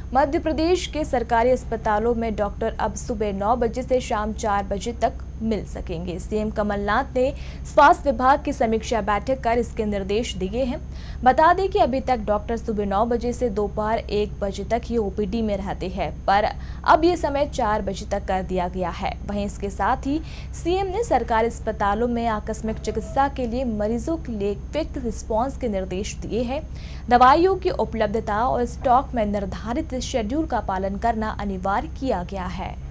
मध्य प्रदेश के सरकारी अस्पतालों में डॉक्टर अब सुबह 9 बजे से शाम 4 बजे तक मिल सकेंगे। सीएम कमलनाथ ने स्वास्थ्य विभाग की समीक्षा बैठक कर इसके निर्देश दिए हैं। बता दें कि अभी तक डॉक्टर सुबह 9 बजे से दोपहर 1 बजे तक ही ओपीडी में रहते हैं, पर अब ये समय 4 बजे तक कर दिया गया है। वहीं इसके साथ ही सीएम ने सरकारी अस्पतालों में आकस्मिक चिकित्सा के लिए मरीजों के लिए क्विक रिस्पांस के निर्देश दिए हैं। दवाइयों की उपलब्धता और स्टॉक में निर्धारित शेड्यूल का पालन करना अनिवार्य किया गया है।